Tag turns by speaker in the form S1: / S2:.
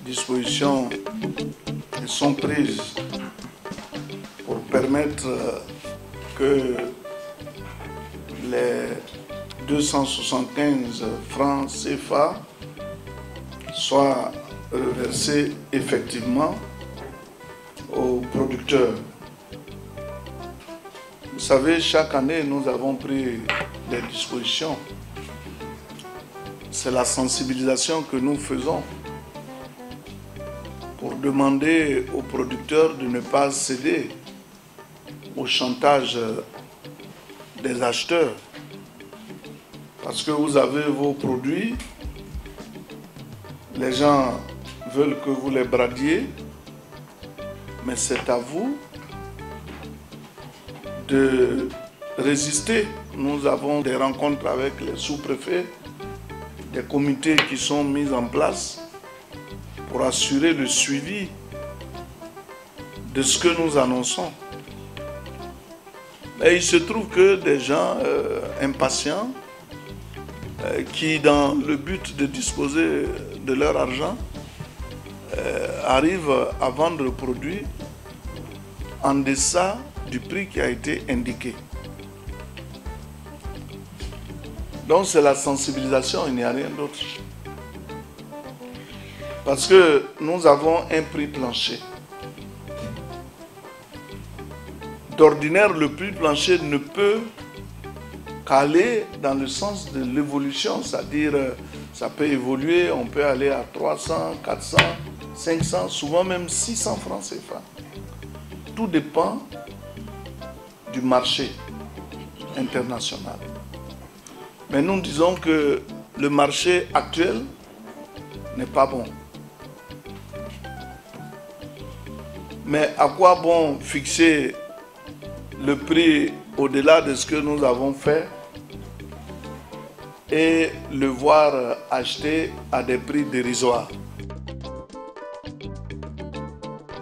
S1: dispositions qui sont prises pour permettre que les 275 francs CFA soient reversés effectivement aux producteurs. Vous savez, chaque année, nous avons pris des dispositions. C'est la sensibilisation que nous faisons pour demander aux producteurs de ne pas céder au chantage des acheteurs. Parce que vous avez vos produits, les gens veulent que vous les bradiez, mais c'est à vous de résister. Nous avons des rencontres avec les sous-préfets, des comités qui sont mis en place pour assurer le suivi de ce que nous annonçons. Et il se trouve que des gens impatients qui, dans le but de disposer de leur argent, arrivent à vendre le produit en deçà du prix qui a été indiqué. Donc c'est la sensibilisation, il n'y a rien d'autre. Parce que nous avons un prix plancher. D'ordinaire, le prix plancher ne peut qu'aller dans le sens de l'évolution, c'est-à-dire ça peut évoluer, on peut aller à 300, 400, 500, souvent même 600 francs CFA. Tout dépend du marché international. Mais nous disons que le marché actuel n'est pas bon. Mais à quoi bon fixer le prix au-delà de ce que nous avons fait et le voir acheter à des prix dérisoires?